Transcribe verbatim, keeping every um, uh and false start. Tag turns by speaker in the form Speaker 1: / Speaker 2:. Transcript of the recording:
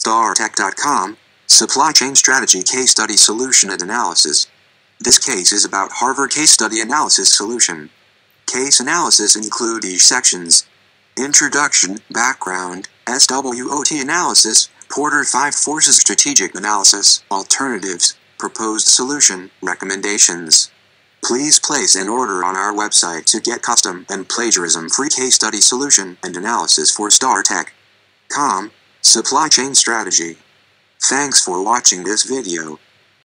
Speaker 1: StarTech dot com, Supply Chain Strategy Case Study Solution and Analysis. This case is about Harvard Case Study Analysis Solution. Case analysis include each sections: Introduction, Background, S W O T Analysis, Porter five Forces Strategic Analysis, Alternatives, Proposed Solution, Recommendations. Please place an order on our website to get custom and plagiarism-free case study solution and analysis for StarTech dot com, Supply Chain Strategy. Thanks for watching this video.